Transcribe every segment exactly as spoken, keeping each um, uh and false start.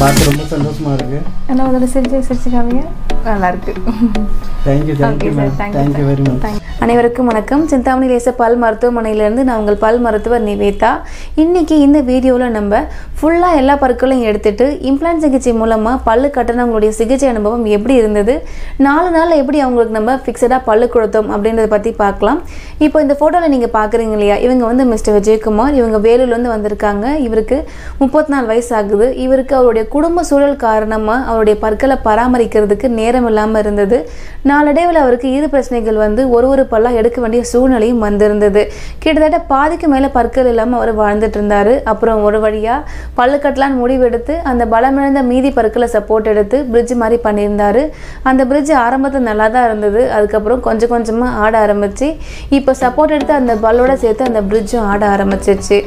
பார்த்து ரொம்ப சந்தோஷமா இருக்கு. என்ன ஒரு சிரிச்சு சிரிச்சு காமிங்க. நல்லா இருக்கு. Thank you, thank you, ma'am. Thank you very much. அனைவருக்கும் வணக்கம். சிந்தாமணி லேச பல் மருத்துவமனையிலிருந்து நான் உங்கள் பல் மருத்துவர் நிவேதா. இன்னைக்கு இந்த வீடியோவில் நம்ம ஃபுல்லாக எல்லா பற்களையும் எடுத்துட்டு இம்ப்ளான்ட் சிகிச்சை மூலமாக பல்லு கட்டினவங்களுடைய சிகிச்சை அனுபவம் எப்படி இருந்தது, நாலு நாளில் எப்படி அவங்களுக்கு நம்ம ஃபிக்ஸடாக பல்லு கொடுத்தோம் அப்படின்றத பற்றி பார்க்கலாம். இப்போ இந்த ஃபோட்டோவில் நீங்கள் பார்க்குறீங்க இல்லையா, இவங்க வந்து மிஸ்டர் விஜயகுமார். இவங்க வேலூர்லேருந்து வந்திருக்காங்க. இவருக்கு முப்பத்தி நாலு வயசு ஆகுது. இவருக்கு அவருடைய குடும்ப சூழல் காரணமாக அவருடைய பற்களை பராமரிக்கிறதுக்கு நேரம் இல்லாமல் இருந்தது. நாளடைவில் அவருக்கு ஈறு பிரச்சனைகள் வந்து ஒரு ஒரு பல்லாக எடுக்க வேண்டிய சூழ்நிலையும் வந்திருந்தது. கிட்டத்தட்ட பாதிக்கு மேலே பற்கள் இல்லாமல் அவர் வாழ்ந்துட்டு இருந்தார். அப்புறம் ஒரு வழியாக பல்லு கட்டலான்னு முடிவெடுத்து அந்த பலமிழந்த மீதி பற்களை சப்போர்ட் எடுத்து பிரிட்ஜ் மாதிரி பண்ணியிருந்தார். அந்த பிரிட்ஜ் ஆரம்பத்தில் நல்லா தான் இருந்தது. அதுக்கப்புறம் கொஞ்சம் கொஞ்சமாக ஆட ஆரம்பிச்சு இப்போ சப்போர்ட் எடுத்து அந்த பல்லோட சேர்த்து அந்த பிரிட்ஜும் ஆட ஆரம்பிச்சிருச்சு.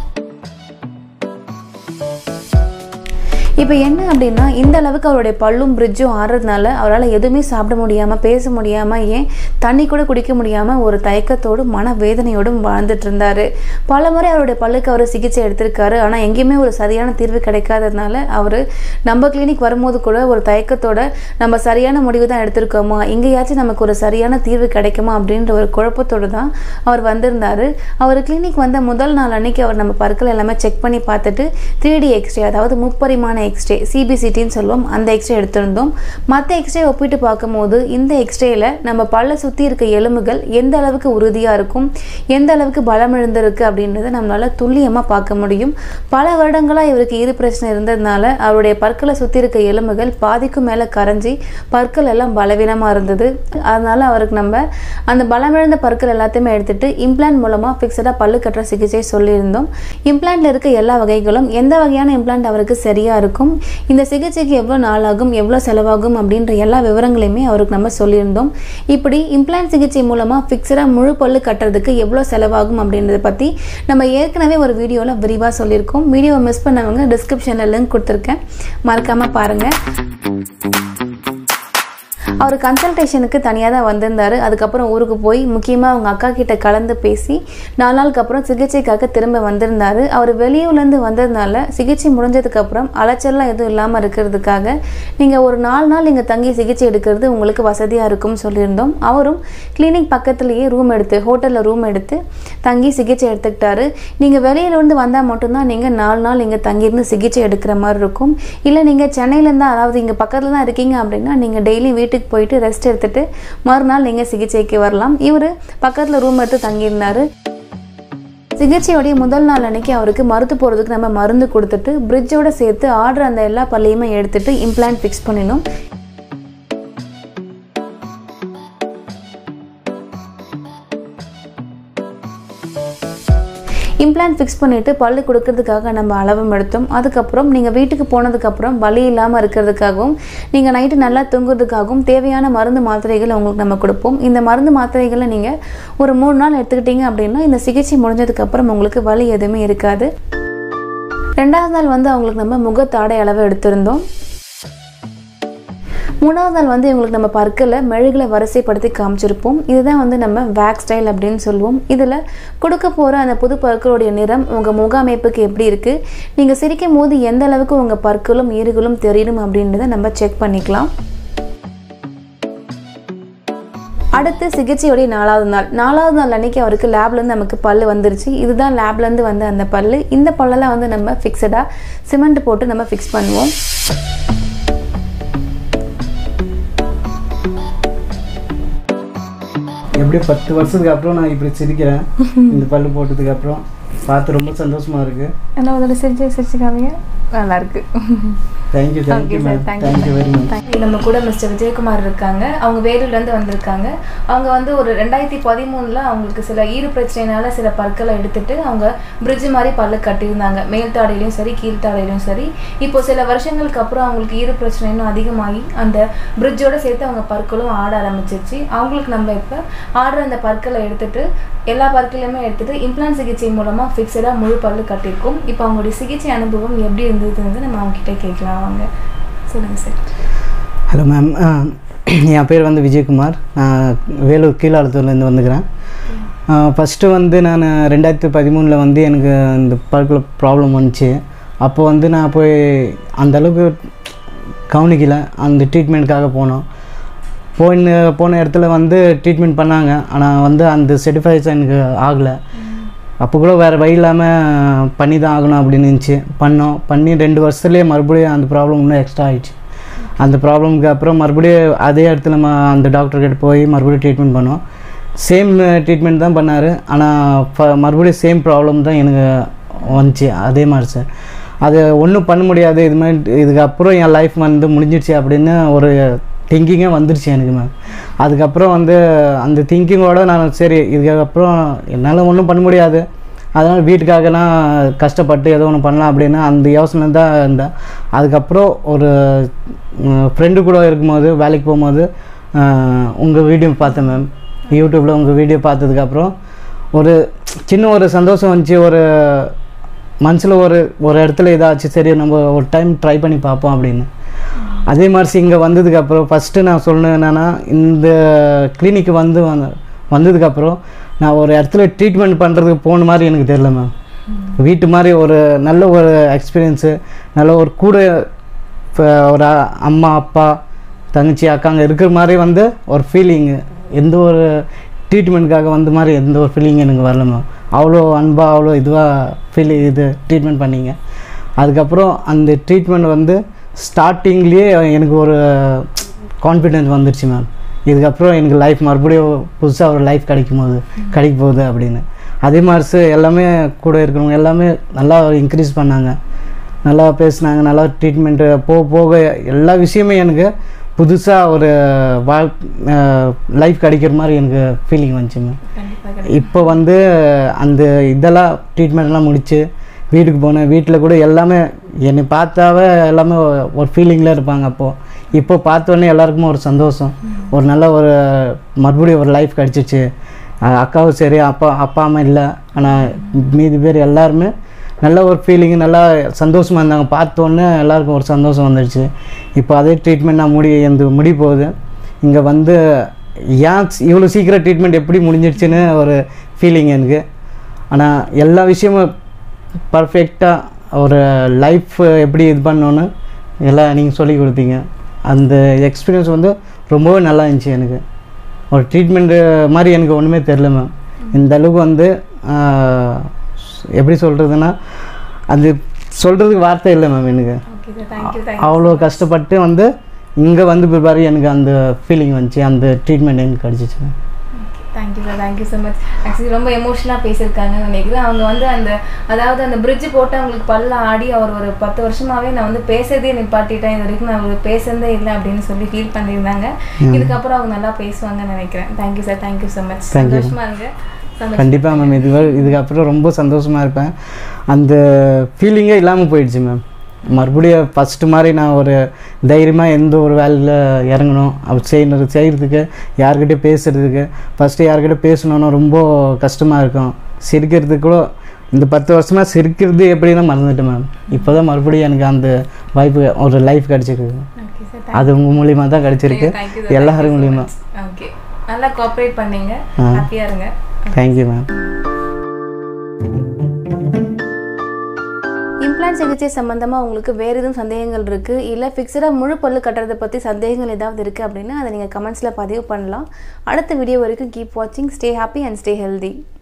இப்போ என்ன அப்படின்னா, இந்த அளவுக்கு அவருடைய பல்லும் பிரிட்ஜும் ஆடுறதுனால அவரால் எதுவுமே சாப்பிட முடியாமல், பேச முடியாமல், ஏன் தண்ணி கூட குடிக்க முடியாமல் ஒரு தயக்கத்தோடும் மன வேதனையோடும் வாழ்ந்துட்டு இருந்தார். பல முறை அவருடைய பல்லுக்கு அவர் சிகிச்சை எடுத்திருக்காரு. ஆனால் எங்கேயுமே ஒரு சரியான தீர்வு கிடைக்காததுனால அவர் நம்ம கிளினிக் வரும்போது கூட ஒரு தயக்கத்தோட நம்ம சரியான முடிவு தான் எடுத்திருக்கோமா, எங்கேயாச்சும் நமக்கு ஒரு சரியான தீர்வு கிடைக்குமா அப்படின்ற ஒரு குழப்பத்தோடு தான் அவர் வந்திருந்தார். அவர் கிளினிக் வந்த முதல் நாள் அன்னைக்கு அவர் நம்ம பற்கள் எல்லாமே செக் பண்ணி பார்த்துட்டு த்ரீ டி எக்ஸ்ரே, அதாவது முப்பரிமாண எக்ஸ்ரே, சிபிசிடின்னு சொல்லுவோம், அந்த எக்ஸ்ரே எடுத்திருந்தோம். மற்ற எக்ஸ்ரே ஒப்பிட்டு பார்க்கும்போது இந்த எக்ஸ்ரேல நம்ம பல்ல சுற்றி இருக்க எலும்புகள் எந்த அளவுக்கு உறுதியாக இருக்கும், எந்த அளவுக்கு பலம் இழந்திருக்கு அப்படின்றத நம்மளால துல்லியமாக பார்க்க முடியும். பல வருடங்களாக இவருக்கு ஈறு பிரச்சனை இருந்ததுனால அவருடைய பற்களை சுற்றி இருக்க எலும்புகள் பாதிக்கும் மேலே கரைஞ்சி பற்கள் எல்லாம் பலவீனமாக இருந்தது. அதனால அவருக்கு நம்ம அந்த பலமிழந்த பற்கள் எல்லாத்தையுமே எடுத்துட்டு இம்ப்ளான்ட் மூலமாக ஃபிக்ஸடாக பல்லு கட்டுற சிகிச்சை சொல்லியிருந்தோம். இம்ப்ளான்ட்ல இருக்க எல்லா வகைகளும் எந்த வகையான இம்ப்ளான்ட் அவருக்கு சரியாக இருக்கும், இந்த சிகிச்சைக்கு எவ்வளோ நாளாகும், எவ்வளோ செலவாகும் அப்படின்ற எல்லா விவரங்களையுமே அவருக்கு நம்ம சொல்லியிருந்தோம். இப்படி இம்ப்ளான்ட் சிகிச்சை மூலமாக ஃபிக்ஸடாக முழு பல்லு கட்டுறதுக்கு எவ்வளோ செலவாகும் அப்படின்றத பற்றி நம்ம ஏற்கனவே ஒரு வீடியோவில் விரிவாக சொல்லியிருக்கோம். வீடியோவை மிஸ் பண்ணவங்க டிஸ்கிரிப்ஷனில் லிங்க் கொடுத்துருக்கேன், மறக்காமல் பாருங்கள். அவர் கன்சல்டேஷனுக்கு தனியாக தான் வந்திருந்தார். அதுக்கப்புறம் ஊருக்கு போய் முக்கியமாக அவங்க அக்கா கிட்ட கலந்து பேசி நாலு நாளுக்கு அப்புறம் சிகிச்சைக்காக திரும்ப வந்திருந்தார். அவர் வெளியூர்லேருந்து வந்ததுனால சிகிச்சை முடிஞ்சதுக்கப்புறம் அலைச்சல்லாம் எதுவும் இல்லாமல் இருக்கிறதுக்காக நீங்கள் ஒரு நாலு நாள் இங்கே தங்கி சிகிச்சை எடுக்கிறது உங்களுக்கு வசதியாக இருக்கும்னு சொல்லியிருந்தோம். அவரும் கிளினிக் பக்கத்துலேயே ரூம் எடுத்து, ஹோட்டலில் ரூம் எடுத்து தங்கி சிகிச்சை எடுத்துக்கிட்டாரு. நீங்கள் வெளியிலேருந்து வந்தால் மட்டும்தான் நீங்கள் நாலு நாள் இங்கே தங்கியிருந்து சிகிச்சை எடுக்கிற மாதிரி இருக்கும். இல்லை நீங்கள் சென்னையிலேருந்து, அதாவது இங்கே பக்கத்தில் தான் இருக்கீங்க அப்படின்னா நீங்கள் டெய்லி வீட்டுக்கு போயிட்டு ரெஸ்ட் எடுத்துட்டு மறுநாள் நீங்க சிகிச்சைக்கு வரலாம். இவரு பக்கத்துல ரூம் எடுத்து தங்கியிருந்தாரு. சிகிச்சையோடைய முதல் நாள் அன்னைக்கு அவருக்கு மருத்து போறதுக்கு நம்ம மருந்து கொடுத்துட்டு பிரிட்ஜோட சேர்த்து ஆர்டர் அந்த எல்லா பல்லையுமே எடுத்துட்டு இம்ப்ளான்ட் ஃபிக்ஸ் பண்ணினோம். இம்ப்ளான்ட் ஃபிக்ஸ் பண்ணிவிட்டு பல்லு கொடுக்கறதுக்காக நம்ம அளவும் எடுத்தோம். அதுக்கப்புறம் நீங்கள் வீட்டுக்கு போனதுக்கப்புறம் வலி இல்லாமல் இருக்கிறதுக்காகவும் நீங்கள் நைட்டு நல்லா தூங்குறதுக்காகவும் தேவையான மருந்து மாத்திரைகளை உங்களுக்கு நம்ம கொடுப்போம். இந்த மருந்து மாத்திரைகளை நீங்கள் ஒரு மூணு நாள் எடுத்துக்கிட்டீங்க அப்படின்னா இந்த சிகிச்சை முடிஞ்சதுக்கப்புறம் உங்களுக்கு வலி எதுவுமே இருக்காது. ரெண்டாவது நாள் வந்து அவங்களுக்கு நம்ம முகத்தாடை அளவு எடுத்திருந்தோம். மூணாவது நாள் வந்து இவங்களுக்கு நம்ம பற்களை மெழுகளை வரிசைப்படுத்தி காமிச்சிருப்போம். இதுதான் வந்து நம்ம வேக்ஸ் ஸ்டைல் அப்படின்னு சொல்லுவோம். இதில் கொடுக்க போகிற அந்த புது பற்களுடைய நிறம் உங்கள் முக அமைப்புக்கு எப்படி இருக்குது, நீங்கள் சிரிக்கும் போது எந்த அளவுக்கு உங்கள் பற்களும் ஈறுகளும் தெரியணும் அப்படின்றத நம்ம செக் பண்ணிக்கலாம். அடுத்து சிகிச்சையோடைய நாலாவது நாள் நாலாவது நாள் அன்னைக்கு அவருக்கு லேப்லேருந்து நமக்கு பல்லு வந்துருச்சு. இதுதான் லேப்லேருந்து வந்து அந்த பல்லு. இந்த பல்லெல்லாம் வந்து நம்ம ஃபிக்ஸடாக சிமெண்ட் போட்டு நம்ம ஃபிக்ஸ் பண்ணுவோம். எப்படி பத்து வருஷத்துக்கு அப்புறம் நான் இப்படி சிரிக்கிறேன். இந்த பல்லு போட்டதுக்கு அப்புறம் பார்த்து ரொம்ப சந்தோஷமா இருக்கு. என்ன ஒரு சிரிச்சு சிரிச்சு காமிங்க. நல்லா இருக்கு. Thank you, thank you, ma'am. Thank you very much. நம்ம கூட மிஸ்டர் விஜயகுமார் இருக்காங்க. அவங்க வேலூர்லேருந்து வந்திருக்காங்க. அவங்க வந்து ஒரு ரெண்டாயிரத்தி பதிமூணுல அவங்களுக்கு சில ஈறு பிரச்சனைனால சில பற்களை எடுத்துட்டு அவங்க பிரிட்ஜ் மாதிரி பல்லு கட்டியிருந்தாங்க, மேல்தாடையிலையும் சரி கீழ்த்தாடையிலையும் சரி. இப்போ சில வருஷங்களுக்கு அப்புறம் அவங்களுக்கு ஈறு பிரச்சனை இன்னும் அதிகமாகி அந்த பிரிட்ஜோட சேர்த்து அவங்க பற்களும் ஆட ஆரம்பிச்சிருச்சு. அவங்களுக்கு நம்ம இப்போ ஆடுற அந்த பற்களை எடுத்துட்டு எல்லா பற்களையுமே எடுத்துட்டு இம்ப்ளான்ட் சிகிச்சை மூலமாக ஃபிக்ஸடாக முழு பல்லு கட்டியிருக்கோம். இப்போ அவங்களுடைய சிகிச்சை அனுபவம் எப்படி இருந்ததுன்னு நம்ம அவங்ககிட்ட கேட்கலாம். வாங்க சொல்லுங்கள் சார். ஹலோ மேம், என் பேர் வந்து விஜயகுமார். நான் வேலூர் கீழாளத்தூர்லேருந்து வந்துக்கிறேன். ஃபஸ்ட்டு வந்து நான் ரெண்டாயிரத்தி பதிமூணில் வந்து எனக்கு இந்த பல்கில் ப்ராப்ளம் வந்துச்சு. அப்போ வந்து நான் போய் அந்தளவுக்கு கவனிக்கல. அந்த ட்ரீட்மெண்ட்டுக்காக போனோம். போயின்னு போன இடத்துல வந்து ட்ரீட்மெண்ட் பண்ணாங்க. ஆனால் வந்து அந்த செட்டிஃபைஸ் எனக்கு ஆகலை. அப்போ கூட வேறு வழி இல்லாமல் பண்ணி தான் ஆகணும் அப்படின்னு இருந்துச்சு. பண்ணோம். பண்ணி ரெண்டு வருஷத்துலேயே மறுபடியும் அந்த ப்ராப்ளம் இன்னும் எக்ஸ்ட்ரா ஆகிடுச்சு. அந்த ப்ராப்ளம்க்கு அப்புறம் மறுபடியும் அதே இடத்துல நம்ம அந்த டாக்டர்கிட்ட போய் மறுபடியும் ட்ரீட்மெண்ட் பண்ணோம். சேம் ட்ரீட்மெண்ட் தான் பண்ணார். ஆனால் இப்போ மறுபடியும் சேம் ப்ராப்ளம் தான் எனக்கு வந்துச்சு. அதே மாதிரி சார் அது ஒன்றும் பண்ண முடியாது. இது மாதிரி இதுக்கப்புறம் என் லைஃப் வந்து முடிஞ்சிடுச்சு அப்படின்னு ஒரு திங்கிங்கே வந்துருச்சு எனக்கு மேம். அதுக்கப்புறம் வந்து அந்த திங்கிங்கோடு நான் சரி இதுக்கப்புறம் என்னால் ஒன்றும் பண்ண முடியாது, அதனால் வீட்டுக்காகலாம் கஷ்டப்பட்டு ஏதோ ஒன்று பண்ணலாம் அப்படின்னு அந்த யோசனை தான் இருந்தேன். அதுக்கப்புறம் ஒரு ஃப்ரெண்டு கூட இருக்கும்போது வேலைக்கு போகும்போது உங்கள் வீடியோ பார்த்தேன் மேம். யூடியூப்பில் உங்கள் வீடியோ பார்த்ததுக்கப்புறம் ஒரு சின்ன ஒரு சந்தோஷம் வந்துச்சு. ஒரு மனசில் ஒரு ஒரு இடத்துல இதாச்சு, சரி நம்ம ஒரு டைம் ட்ரை பண்ணி பார்ப்போம் அப்படின்னு. அதே மாதிரி இங்கே வந்ததுக்கப்புறம் ஃபஸ்ட்டு நான் சொன்னேன் என்னென்னா, இந்த கிளினிக்கு வந்து வந்த வந்ததுக்கப்புறம் நான் ஒரு இடத்துல ட்ரீட்மெண்ட் பண்ணுறதுக்கு போன மாதிரி எனக்கு தெரியல மேம். வீட்டு மாதிரி ஒரு நல்ல ஒரு எக்ஸ்பீரியன்ஸு, நல்ல ஒரு கூட இப்போ ஒரு அம்மா அப்பா தங்கச்சி அக்காங்க இருக்கிற மாதிரி வந்து ஒரு ஃபீலிங்கு, எந்த ஒரு ட்ரீட்மெண்ட்டுக்காக வந்த மாதிரி எந்த ஒரு ஃபீலிங் எனக்கு வரல மேம். அவ்வளோ அன்பாக அவ்வளோ இதுவாக ஃபீல் இது ட்ரீட்மெண்ட் பண்ணிங்க. அதுக்கப்புறம் அந்த ட்ரீட்மெண்ட் வந்து ஸ்டார்டிங்லேயே எனக்கு ஒரு கான்ஃபிடென்ஸ் வந்துடுச்சு மேம். இதுக்கப்புறம் எனக்கு லைஃப் மறுபடியும் புதுசாக ஒரு லைஃப் கிடைக்கும் போது கிடைக்க போகுது அப்படின்னு. அதே மாதிரி எல்லாமே கூட இருக்கிறவங்க எல்லாமே நல்லா இன்க்ரீஸ் பண்ணாங்க, நல்லா பேசினாங்க, நல்லா ட்ரீட்மெண்ட்டு போக போக எல்லா விஷயமே எனக்கு புதுசாக ஒரு வாழ் லைஃப் கிடைக்கிற மாதிரி எனக்கு ஃபீலிங் வந்துச்சு மேம். இப்போ வந்து அந்த இதெல்லாம் ட்ரீட்மெண்ட்லாம் முடித்து வீட்டுக்கு போனேன். வீட்டில் கூட எல்லாமே என்னை பார்த்தாவே எல்லாமே ஒரு ஃபீலிங்கில் இருப்பாங்க. அப்போது இப்போ பார்த்தோன்னே எல்லாருக்குமே ஒரு சந்தோஷம், ஒரு நல்ல ஒரு மறுபடியும் ஒரு லைஃப் கிடச்சிச்சு. அக்காவும் சரி, அப்பா அப்பா அம்மா இல்லை, ஆனால் மீதி பேர் எல்லாருமே நல்ல ஒரு ஃபீலிங்கு, நல்லா சந்தோஷமாக இருந்தாங்க. பார்த்தோன்னே எல்லாருக்கும் ஒரு சந்தோஷம் வந்துடுச்சு. இப்போ அதே ட்ரீட்மெண்ட் நான் முடி எனக்கு முடி போகுது. இங்கே வந்து ஏன் இவ்வளோ சீக்கிரம் ட்ரீட்மெண்ட் எப்படி முடிஞ்சிடுச்சுன்னு ஒரு ஃபீலிங் எனக்கு. ஆனால் எல்லா விஷயமும் பர்ஃபெக்டாக ஒரு லைஃப் எப்படி இது பண்ணோன்னு எல்லாம் நீங்கள் சொல்லி கொடுத்தீங்க. அந்த எக்ஸ்பீரியன்ஸ் வந்து ரொம்பவே நல்லா இருந்துச்சு. எனக்கு ஒரு ட்ரீட்மெண்ட்டு மாதிரி எனக்கு ஒன்றுமே தெரில மேம். இந்த அளவுக்கு வந்து எப்படி சொல்கிறதுன்னா அது சொல்கிறதுக்கு வார்த்தை இல்லை மேம். எனக்கு அவ்வளோ கஷ்டப்பட்டு வந்து இங்கே வந்து பிற்பாடு எனக்கு அந்த ஃபீலிங் வந்துச்சு, அந்த ட்ரீட்மெண்ட் எனக்கு கிடச்சிச்சு ma'am. Thank you sir, thank you so much. Actually ரொம்ப எமோஷனலாக பேசியிருக்காங்கன்னு நினைக்கிறேன். அவங்க வந்து அந்த அதாவது அந்த பிரிட்ஜ் போட்டு அவங்களுக்கு பல்ல ஆடி அவர் ஒரு பத்து வருஷமாகவே நான் வந்து பேசுறதே நிப்பாட்டிட்டேன், இது வரைக்கும் நான் அவங்களுக்கு பேசுறதே இல்லை அப்படின்னு சொல்லி ஃபீல் பண்ணியிருந்தாங்க. இதுக்கப்புறம் அவங்க நல்லா பேசுவாங்கன்னு நினைக்கிறேன். Thank you sir, thank you so much. சந்தோஷமாக இருங்க. கண்டிப்பாக மேம். இது இதுக்கப்புறம் ரொம்ப சந்தோஷமாக இருப்பேன். அந்த ஃபீலிங்கே இல்லாமல் போயிடுச்சு மேம். மறுபடியும் ஃபஸ்ட்டு மாதிரி நான் ஒரு தைரியமாக எந்த ஒரு வேலையில் இறங்கணும் அப்படி செய்யணும் செய்கிறதுக்கு யார்கிட்ட பேசுகிறதுக்கு ஃபஸ்ட்டு யார்கிட்ட பேசணுன்னா ரொம்ப கஷ்டமாக இருக்கும். சிரிக்கிறதுக்கு கூட இந்த பத்து வருஷமாக சிரிக்கிறது எப்படின்னா மறந்துட்டேன் மேம். இப்போ தான் மறுபடியும் எனக்கு அந்த வாய்ப்பு ஒரு லைஃப் கிடச்சிருக்கு. அது உங்கள் மூலியமாக தான் கிடச்சிருக்கு, எல்லாரும் மூலியமாக. ஓகே, நல்லா கோஆப்ரேட் பண்ணீங்க. ஹாப்பியாக இருங்க. Thank you ma'am. இம்ப்ளான்ட் சிகிச்சை சம்மந்தமாக உங்களுக்கு வேறு எதுவும் சந்தேகங்கள் இருக்குது, இல்லை ஃபிக்ஸடாக முழு பல்லு கட்டுறதை பற்றி சந்தேகங்கள் ஏதாவது இருக்குது அப்படின்னா அதை நீங்கள் கமெண்ட்ஸில் பதிவு பண்ணலாம். அடுத்த வீடியோ வரைக்கும் கீப் வாட்சிங். Stay happy and stay healthy.